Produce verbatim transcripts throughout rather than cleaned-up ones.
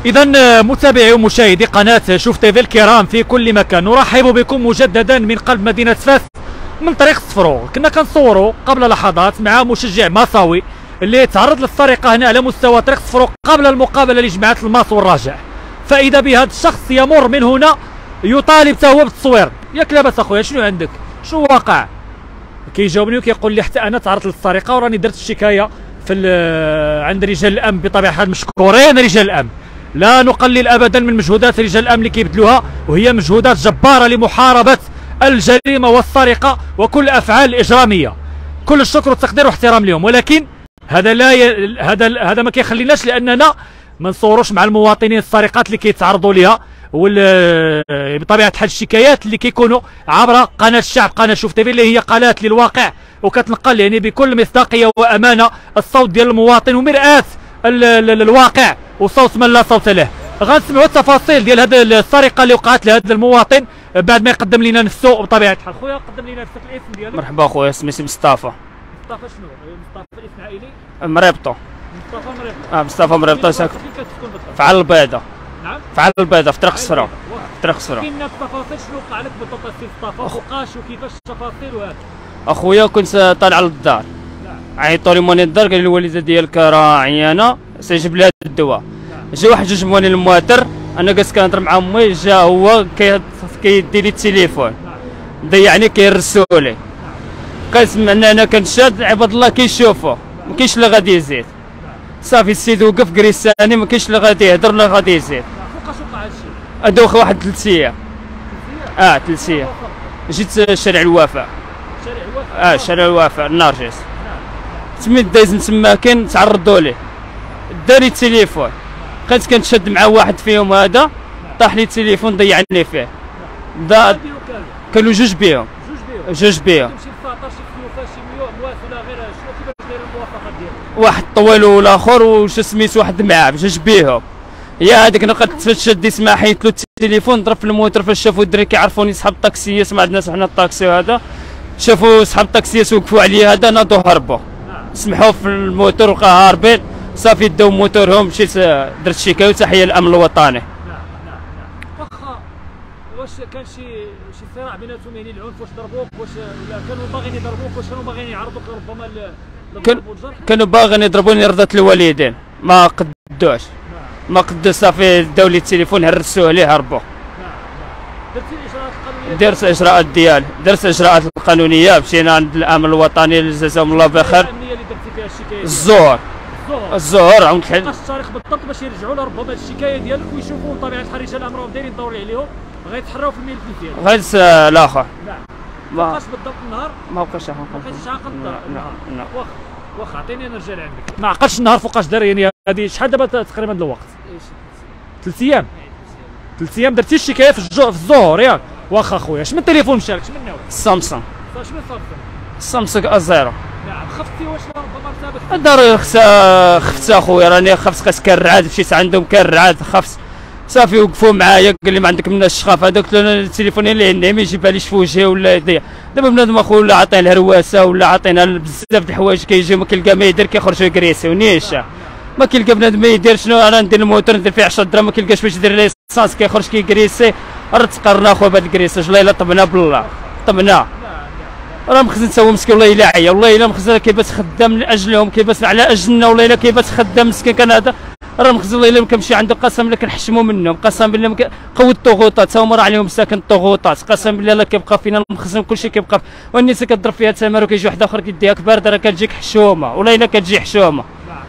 إذا متابعي ومشاهدي قناة شوف تيفي الكرام في كل مكان، نرحب بكم مجددا من قلب مدينة فاس من طريق صفرو. كنا كنصوروا قبل لحظات مع مشجع مصاوي اللي تعرض للسرقة هنا على مستوى طريق صفرو قبل المقابلة اللي جمعت الماس والرجاء، فإذا بهذا الشخص يمر من هنا يطالب حتى هو بالتصوير. ياك لاباس اخويا، شنو عندك؟ شنو واقع؟ كيجاوبني وكيقول لي حتى انا تعرضت للسرقة وراني درت الشكاية في عند رجال الامن. بطبيعة الحال مشكورين رجال الامن، لا نقلل ابدا من مجهودات رجال الامن اللي كيبذلوها، وهي مجهودات جباره لمحاربه الجريمه والسرقه وكل الافعال الاجراميه. كل الشكر والتقدير واحترام لهم، ولكن هذا لا ي... هذا هذا ما كيخليناش لاننا ما نصوروش مع المواطنين السرقات اللي كيتعرضوا لها، وال بطبيعه الحال الشكايات اللي كيكونوا عبر قناه الشعب، قناه شوف تيفي اللي هي قناه للواقع وكتنقل يعني بكل مصداقيه وامانه الصوت ديال المواطن ومرآة الواقع وصوت من لا صوت له. غنسمعوا التفاصيل ديال هذه السرقه اللي وقعت لهذا المواطن بعد ما يقدم لنا نفسه بطبيعه الحال. خويا قدم لنا نفسك، الاسم ديالك؟ مرحبا خويا، سميتي مصطفى. مصطفى شنو؟ مصطفى اسم عائلي؟ مريبطو. مصطفى مريبطو. اه مصطفى مريبطو، ساكن في على البيضاء. نعم؟ في على البيضاء في طريق الصفراء. في طريق الصفراء. كاين التفاصيل شنو وقع لك بالضبط السي مصطفى؟ وقاش وكيفاش التفاصيل وهذا؟ اخويا كنت طالع للدار، عيطوا لي موني الدار، قال لي الوالده ديالك راه عيانه سيجيب لها الدواء. جا واحد جوج موالين المواتر، انا جالس كنهضر مع امي، جا هو كيدي لي التليفون ضيعني كيرسو لي، كنسمعنا انا كنشاد، عباد الله كيشوفوا ما كاينش اللي غادي يزيد. صافي السيد وقف كريساني، ما كاينش اللي غادي يهضر ولا غادي يزيد. فوقاش وقع هادشي؟ ادوخ واحد ثلاث ايام. اه ثلاث ايام جيت شارع الوفاء. شارع الوفاء؟ اه شارع الوفاء النرجس. تميت دايز تما كان تعرضوا ليه، داري التليفون، بقيت كنتشد مع واحد فيهم، هذا طاح لي التليفون ضيعني فيه. دا كانوا جوج بيهم. جوج بيهم. واحد طويل والاخر وش سميت واحد معاه بجوج بيهم. يا هذيك نقد تشد يسمع، حيت له التليفون ضرب في الموتر، فاش شافوا الدراري كيعرفوني صحاب الطاكسيات، ما عندناش حنا الطاكسي، وهذا شافوا صحاب الطاكسيات وقفوا عليا، هذا ناضوا هربوا، سمحوا في الموتور وبقى هاربين. صافي داو موتورهم، مشيت درت شكاية وتحية للامن الوطني. نعم نعم نعم. واخا واش كان شي شي صراع بيناتهم، يعني العنف، واش ضربوك، واش ولا كانوا باغيين يضربوك، واش كانوا باغيين يعرضوك ربما للضرب والجرح؟ كانوا باغيين يضربوني رضا الوالدين، ما قدوش. ما قدوش، صافي داو لي التليفون، هرسوه عليه، هربوا. درتي الاجراءات القانونيه؟ درت الاجراءات ديالي، درت الاجراءات القانونيه، مشينا عند الامن الوطني جزاهم الله بخير. الامنيه اللي درتي فيها الشكايه؟ الزهر. الزهر عاود الحل. خاص الطريق بالضبط باش يرجعوا له ربما الشكايه ديالك ويشوفوا بطبيعه الحال رجال الامر دايرين دور عليهم، غيتحراو في الملف ديالك. غير الاخر. نعم. ما بقاش بالضبط النهار؟ ما بقاش عاقل. ما بقيتش عاقل النهار؟ نعم. واخا واخا عطيني انا نرجع لعندك. ما عقلتش النهار فوقاش دار، يعني هذه شحال دابا تقريبا الوقت؟ ثلاث ايام. ثلاث ايام درتي الشكايه في الجو في الظهر ياك؟ واخا خويا، اش من تليفون مشى لك؟ اش من نوع؟ سامسونج. اش من سامسونج؟ سامسونج ازيرو. نعم. خفتي واش ربما ارتبط؟ الدار خفت اخويا، راني خفت، قاس كالرعاد، مشيت عندهم كالرعاد، خفت. صافي وقفوا معايا، قال لي ما عندك من الشخاف هذاك، قلت له التليفون اللي عندي ما يجيبهاليش في وجهي ولا يضيع. دابا بنادم اخويا ولا عاطيه الهرواسه ولا عاطينا بزاف د الحوايج، كيجيو ما كيلقى ما يدير، كيخرجوا يكريسيو نيشا، ما كيلقى بنادم ما يدير. شنو انا ندير الموتور ندير فيه عشرة دراهم، ما كيلقاش باش يدير ليسانس، كيخرج كيكريسي. راه تقرنا اخويا بهذا الكريساج، والله الا طبنا بالله طبنا. راه مخزن تا هو مسكين، والله الا عيا، والله الا مخزن كيبات خدام من اجلهم، كيبات على اجلنا، والله الا كيبات خدام مسكين. كان هذا راه مخزن، والله الا كنمشي عنده، قسم بالله كنحشموا منهم، قسم بالله مك... قوة الضغوطات، تا هما راه عليهم ساكن الضغوطات، قسم بالله لا كيبقى فينا المخزن كلشي كيبقى، والنساء كضرب فيها تمر، وكيجي واحد اخر كيديها بارده، راه كتجيك حشومه، والله الا كتجي حشومه.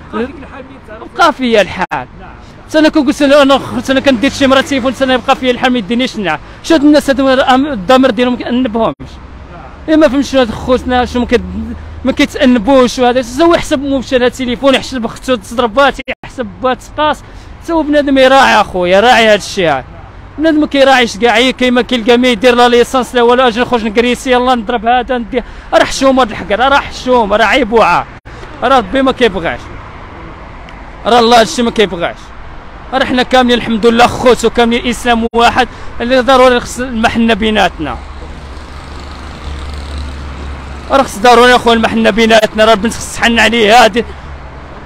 بقى فيا الحال. انا كنقول انا انا كندير شي مرة تليفون، انا يبقى فيا الحال ما يدينيش نعم. شو هاد الناس هادو الضمير ديالهم ما كنبهمش، ما فهمتش هاد خوتنا شنو ما كيتأنبوش، وهذا هو يحسب مو مشى لها التليفون، يحسب اختو تضربات، يحسب بها تقاص، هو بنادم يراعي اخويا، راعي هاد الشيء هذا. بنادم ما كيراعيش كاع، كيما كيلقى ما يدير لا ليسانس لا والو، اجي نخرج نكريسي، يلاه نضرب هذا ندير، راه حشوم هاد الحكر، راه حشوم، راه عيب وعار، راه ربي ما كيبغاش، راه الله هادشي ما كيبغاش. راه حنا كاملين الحمد لله خوت، وكاملين الاسلام واحد، اللي ضروري خص المحنه بيناتنا، راه خص ضروري اخويا المحنه بيناتنا، راه البنت خص تحن عليه هادي.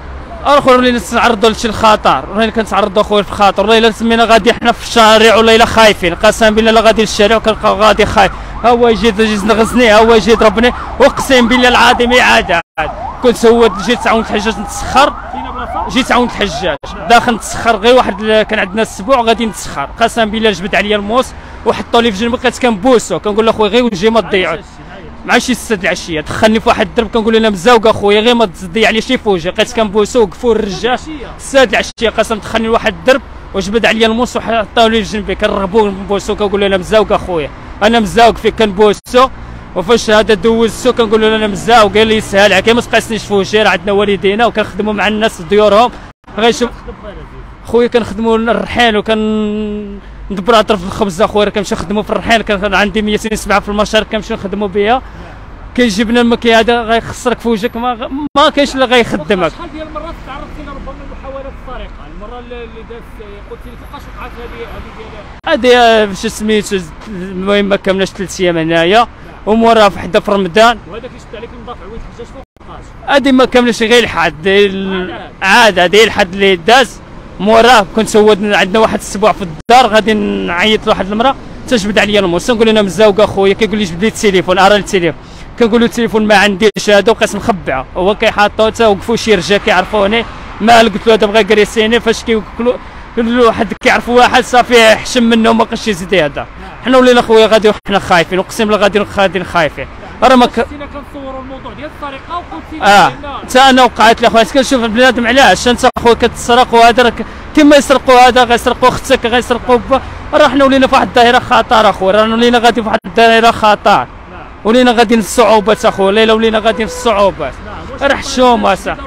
اخر اللي نتعرضوا لشي الخطر، رانا كنتعرضوا اخويا في الخطر، والله الا سمينا غادي حنا في الشارع والله الا خايفين، قسما بالله لا غادي للشارع وكنلقاو غادي خايف، ها هو يجي يجي نغزني، ها هو يجي يضربني، اقسم بالله العظيم عاد كنت هو جيت تعاون الحجاج نتسخر، جيت تعاون الحجاج داخل نتسخر غير واحد كان عندنا السبوع غادي نتسخر، قسما بالله جبد عليا الموس وحطوا لي في جنبي، بقيت كنبوسو كنقول له اخويا غير وجهي ما تضيعوش، مع شي ستة العشيه دخلني في واحد الدرب كنقول له مزوق اخويا غير ما تضيع لي شي فوجي، بقيت كنبوسو وقفوا الرجال ستة العشيه قسم دخلني لواحد الدرب وجبد عليا الموس وحطوا لي في جنبي كنرغبو نبوسو كنقول له انا مزوق اخويا انا مزوق فيك كنبوسو، وفاش هذا دوزتو كنقول له انا مزاوق قال لي يسهل عليك ما تقاسنيش في وجهي راه عندنا والدينا وكنخدموا مع الناس في ديورهم غير شوف خويا كنخدموا الرحال وكن ندبر اطرف الخبز اخويا كنمشي نخدموا في الرحال، كان عندي ميتين وسبعة في المشارك كنمشي نخدموا بها، كيجيبنا المكي هذا غيخسرك في وجهك ما ما كاينش اللي غيخدمك. شحال ديال المرات تعرضتي لربما المحاولات السرقه، المره اللي دازت قلت لي فوقاش وقعت هذه هذه ديال هذه باش سميتو المهم ما كملناش ثلاث ايام هنايا ومورا في حدا في رمضان، وهذا كيشد عليك المضاف عويد الحجاج فوقاش هذه ما كملش غير الحد عاد هذه الحد اللي داز موراه كنت سود عندنا واحد الاسبوع في الدار غادي نعيط لواحد المراه تجبد عليا الموس نقول انا مزوق اخويا كيقول لي جبد لي التليفون ارى التليفون كنقول له التليفون ما عنديش هذا وبقيت مخبعه هو كيحطو حتى وقفوا شي رجال كيعرفوني مال قلت له هذا بغا يكريسيني فاش كيوكلوا واحد كيعرف واحد صافي حشم منه وما بقاش يزيد هذا حنا ولينا خويا غادي وحنا خايفين اقسم بالله غادي غادي خايفين راه ما كنصوروا الموضوع ديال السرقه وقلتي اه حتى انا وقعت لي خويا كنشوف البنادم علاش انت خويا كتسرق وهذا كيما يسرقوا هذا غيسرقوا اختك غيسرقوا راه حنا ولينا في واحد الدائره خطر اخويا راه ولينا غادي في واحد الدائره خطر ولينا غادي في الصعوبات اخويا ليله ولينا غادي في الصعوبات راه حشومه صح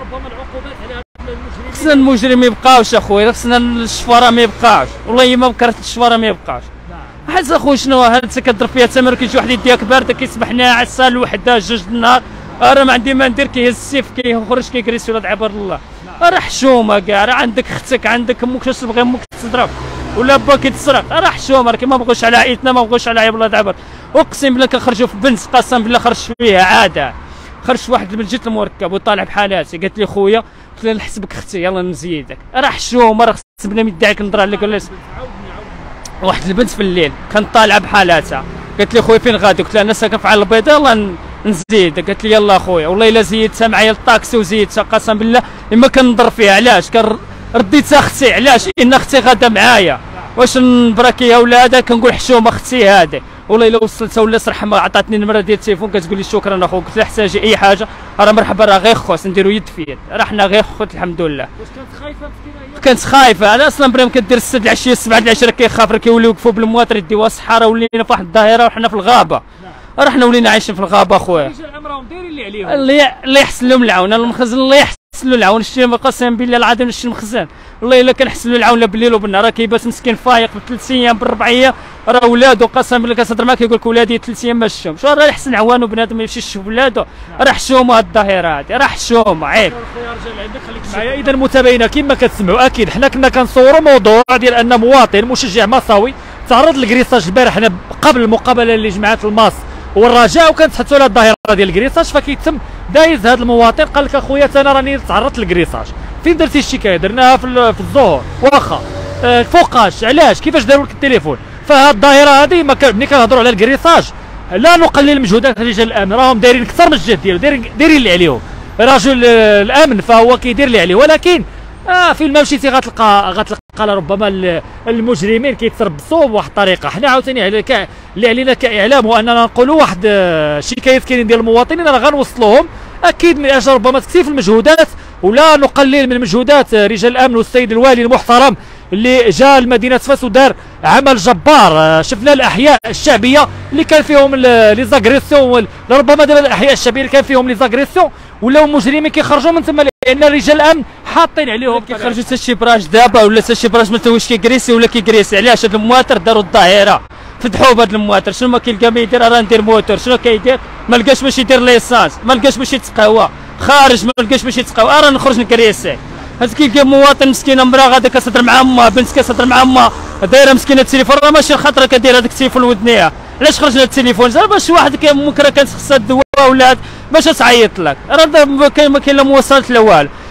خصنا المجرم ما يبقاوش اخويا خصنا الشفاره ما يبقاوش والله ما بكرت الشفاره ما يبقاوش حيت اخويا شنو هذا انت كضرب فيها تمر كيجي واحد يديك بارده كيصبح ناعس الوحده جوج النهار راه ما عندي ما ندير كيهز السيف كيخرج كيكريسي ولاد عباد الله راه حشومه كاع راه عندك اختك عندك امك واش تبغي امك تضرب ولا باك تسرق راه حشومه راه ما بغوش على عائلتنا ما بغوش على ولاد عباد اقسم بالله كنخرجوا في بنت قسم بالله خرجت فيها عاده خرجت واحد من جيت المركب وطالع بحالاتي قالت لي خويا قلت لها نحسبك اختي يلا نزيدك راه حشومه راه خص بنادم يدعيك نضرب عليك ولا واحد البنت في الليل كانت طالعه بحالاتها قالت لي خويا فين غادي قلت لها انا ساكن في عين البيضاء يلا نزيد قالت لي يلا خويا والله الا زيدتها معايا الطاكسي وزيدتها قسم بالله ما كنضر فيها علاش كان رديتها اختي علاش ان اختي غادا معايا واش نبراكيها ولا هذا كنقول حشومه اختي هذه والله الا وصلتها ولا صراحه ما عطاتني النمره ديال التليفون كتقول لي شكرا اخوك قلت لها احتاجي اي حاجه راه مرحبا راه غير خوت نديرو يد في يد راه حنا غير خوت الحمد لله. واش كانت خايفه مسكينه؟ كانت خايفه انا اصلا بريم كدير ستة العشيه سبعة العشيه كيخاف راه كيوليو يوقفوا بالمواطر يديوها الصحراء ولينا في واحد الظاهره وحنا في الغابه راه حنا ولينا عايشين في الغابه اخويا رجال عمرهم دايرين اللي عليهم اللي الله يحسن لهم العون المخزن الله يحسن له العون الشيء قسم بالله العظيم الشيء المخزن والله الا كنحسن له العون بالليل وبالنهار راه كيبات مسكين فايق بثلاث ايام بالربع ايام راه ولادو قسم بالله كتهضر معاه كيقول لك ولادي ثلاث ايام ما شفتهمش راه يحسن عوانو بنادم ما يمشيش يشوف ولادو راه حشومه هاد الظاهره هادي راه حشومه عيب. معايا اذا متابعينا كما كتسمعوا اكيد حنا كنا كنصوروا موضوع ديال ان مواطن مشجع مصاوي تعرض للكريساج البارح حنا قبل المقابله اللي جمعات الماس والرجاء وكنتحدثوا على الظاهره ديال الكريساج فكيتم دايز هذا المواطن قال لك اخويا انا راني تعرضت للكريساج فين درتي الشكايه درناها في في الظهر واخا أه فوقاش علاش كيفاش داروا لك التليفون فهاد الظاهره هذه ملي كنهضروا على الكريساج لا نقلل مجهودات رجال الامن راهم دايرين اكثر من الجهد ديالو دايرين دايرين اللي عليهم رجل الامن فهو كيدير اللي عليه ولكن اه فين ما مشيتي غتلقى غتلقى ربما المجرمين كيتربصوا بواحد الطريقه حنا عاوتاني اللي علينا كاعلام هو اننا نقولوا واحد شكايات كاينين ديال المواطنين راه غنوصلوهم اكيد من اجل ربما تكثيف المجهودات ولا نقلل من مجهودات رجال الامن والسيد الوالي المحترم اللي جاء لمدينه فاس ودار عمل جبار شفنا الاحياء الشعبيه اللي كان فيهم لي زاغريسيون ربما دابا الاحياء الشعبيه اللي كان فيهم لي زاغريسيون ولاو مجرمين كيخرجوا من تما لان رجال الامن حاطين عليهم كيخرجوا حتى شي براش دابا ولا حتى شي براش مثلا واش كيكريسي ولا كيكريسي علاش هاد المواطر داروا الظاهره فتحوا بهذا المواطر شنو ما كيلقى ما يدير راه ندير موتور شنو كيدير ما لقاش باش يدير ليسانس ما لقاش باش يتقهوى خارج ما لقاش باش يتقهوى راه نخرج نكريسي هاد كيلقى مواطن مسكينه مرا غادا كتهضر مع امها بنت كتهضر مع امها دايره مسكينه التليفون راه ماشي الخطره كدير هذاك التليفون ودنيها علاش خرجنا التليفون زعما باش واحد ممكن كانت خصها الدواء ولا باش تعيط لك راه ما كاين لا مواصلات لا والو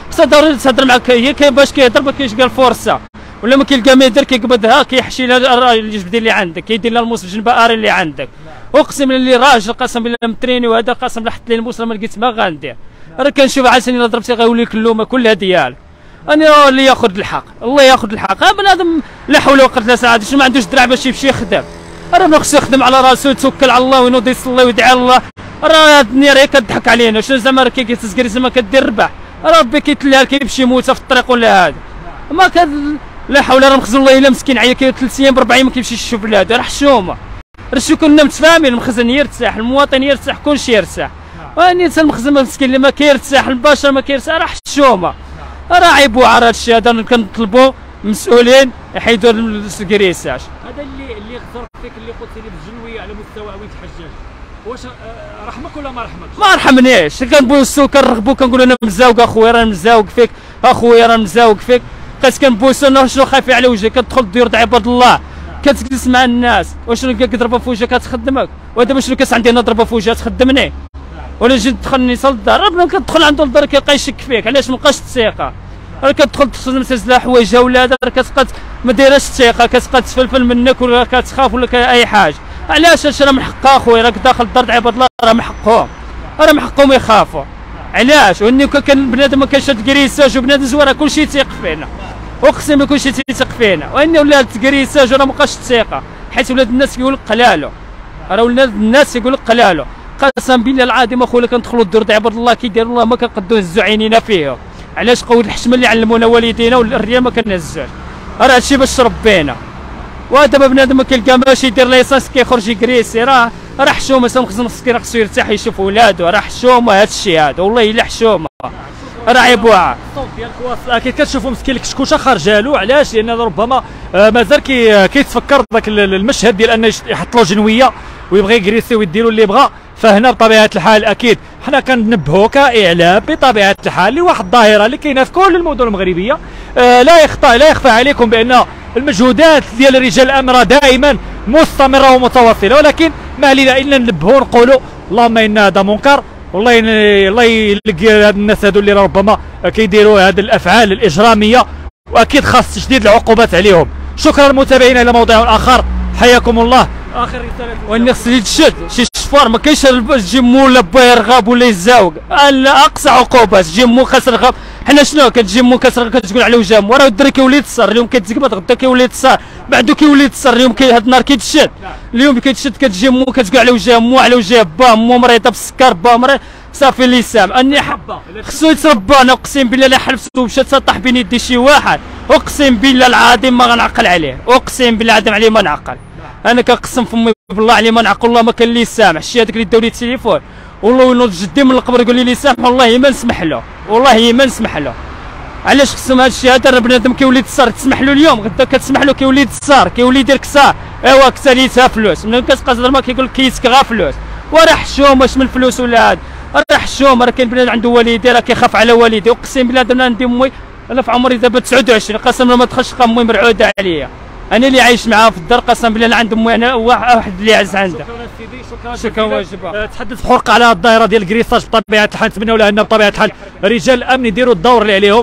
خصها ضروري تهضر معاك، هي كاين باش كيهضر ما كاينش كاع الفرصه، ولا ما كاين كاع ما يدير كيقبضها كيحشي لها الجبد اللي عندك، كيدير لها الموس بجنب اري اللي عندك. اقسم بالله راجل قسم بالله متريني، وهذا قسم بالله حط لي الموس ما لقيت ما غندير. راه كنشوف عاد الا ضربتي غيولي لك اللومه كلها ديال انا اللي ياخذ الحق، الله ياخذ الحق. بنادم لا حول ولا قوه الا بالله، شنو ما عندوش دراع باش يمشي يخدم، راه خصو يخدم على راسو يتوكل على الله وينوض يصلي ويدعي الله. راه الدنيا راه كتضحك علينا، شنو زعما راه كيتسكري زعما كدير ربح، ربي كيتلها كيمشي يموت في الطريق ولا هذا ما كان لا حول. راه مخزن الله الا مسكين عيا كي ثلاث ايام بربع ايام ما كيمشيش يشوف بلادو، راه حشومه. راه شو كنا متفاهمين، المخزن يرتاح، المواطن يرتاح، كلشي يرتاح. واني انت المخزن مسكين اللي ما كيرتاح، البشر ما كيرتاح، راه حشومه. راه عيب وعار هذا الشيء هذا، كنطلبوا مسؤولين يحيدوا الكريساج. هذا اللي اللي غزر فيك اللي قلت لي بالجنويه على مستوى عويد الحجاج، واش رحمك ولا ما رحمكش؟ ما رحمنيش، كنبوسو كنرغبو كنقولوا انا مزاوق اخويا، راه مزاوق فيك اخويا، راه مزاوق فيك. بقيت كنبوسو شنو خايفين على وجهك، كتدخل الديور تاع عباد الله كتجلس مع الناس، وشنو كتضربها في وجهك كتخدمك، ودابا شنو كاس عندي انا ضربه في وجهها تخدمني، ولا جيت تدخلني صل الدار. راه كتدخل عنده للدار كيبقى يشك فيك، علاش مابقاش الثقه. راه كتدخل تخدم تزلا حوايجها ولا راه كتبقى ما دايراش الثقه، كتبقى تفلفل منك ولا كتخاف ولا اي حاجه. علاش هادشي راه من حقها اخويا، راك داخل الدار تاع عباد الله راه من حقهم، راه من حقهم يخافوا. علاش؟ واني كان بنادم ما كانش الكريساج وبنادم زوار كلشي تيق فينا، اقسم بالله كلشي تيثق فينا، واني ولا الكريساج راه مابقاش الثقه، حيت ولاد الناس كيقول لك قلالو، راه ولاد الناس يقول لك قلالو. قسم بالله العظيم اخويا كندخلوا الدور تاع عباد الله كيديروا الله ما كنقدو نهزوا عينينا فيهم. علاش؟ قوه الحشمه اللي علمونا والدينا والريال ما كنهزوش، راه هادشي باش ربينا. ودابا بنادم ما كيلقى ماشي يدير ليسانس كيخرج يكريسي، راه راه حشومه. سا مخزن مسكين خصو يرتاح يشوف ولادو، راه حشومه هادشي هذا، والله الا حشومه، راه عيب وعار. الصوت ديالك واصل، اكيد كتشوفوا مسكين الكشكوشه خارجه له. علاش؟ لان ربما مازال كي كيتفكر ذاك المشهد ديال انه يحط له جنويه ويبغي يكريسي ويديروا اللي بغا. فهنا بطبيعه الحال اكيد حنا كننبهوا كاعلام بطبيعه الحال لواحد الظاهره اللي كاينه في كل المدن المغربيه. آه لا يخفى لا يخفى عليكم بان المجهودات ديال رجال الامن دائما مستمره ومتواصله، ولكن ما علينا الا ننبهوا ونقولوا اللهم ان هذا منكر، والله الله يلقى هاد الناس هادو اللي ربما كيديروا هذه الافعال الاجراميه، واكيد خاص تشديد العقوبات عليهم. شكرا متابعينا، الى موضوع اخر، حياكم الله. اخر رساله واني خصني يتشد شي شفار، ما كاينش جيمو ولا با يرغب ولا يزاوق، اقصى عقوبات جيمو خاص رغب. حنا شنو كتجيمو كترغب كتقول على وجههم، وراه الدري كيولي يتصر، اليوم كتزقبط غدا كيولي يتصر، بعدو كيولي يتصر، اليوم كي هاد النهار كيتشد، اليوم كيتشد كتجيمو كتقول على وجههم، مو على وجه با مو مريضه بالسكر با مريض صافي اللسان. اني خصو يتربى. انا اقسم بالله لا حلفتو مشات طاح بين يدي شي واحد، اقسم بالله العظيم ما غنعقل عليه، اقسم بالله العظيم عليه ما نعقل. انا كنقسم فمي بالله عليه ما نعقل، والله ما كان لي سامح. شي هذاك اللي داو لي التليفون والله ينوض جدي من القبر يقول لي لي سامح، والله ما نسمح له، والله ما نسمح له. علاش خصهم هذا الشيء هذا؟ بنادم كيولي يتصار، تسمح له اليوم غدا كتسمح له كيولي يتصار، كيولي يدير كسار، ايوا كساليتها فلوس، ملي كتبقى تهضر معاه كيقول لك كيسك غا فلوس، وراه حشوم واش من الفلوس ولا هذا، راه حشوم. راه كاين بنادم عنده والديه راه كيخاف على والديه، اقسم بالله انا عندي امي انا في عمري دابا تسعة وعشرين، قسم بالله ما دخلش امي مرعوده عليا، انا اللي عايش معاها في الدار، قسم بالله انا عند امي انا واحد اللي عز عندها. شكرا سيدي، شكرا شكرا واجبه. تحدث بحرقه على الظاهره ديال الكريساج بطبيعه الحال، نتمنوا لها ان بطبيعه الحال رجال الامن يديروا الدور اللي عليهم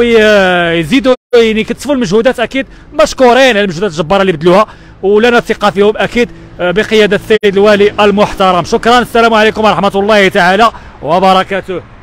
ويزيدوا يعني يكثفوا المجهودات، اكيد مشكورين على المجهودات الجباره اللي بدلوها، ولنا ثقه فيهم اكيد بقياده السيد الوالي المحترم. شكرا، السلام عليكم ورحمه الله تعالى وبركاته.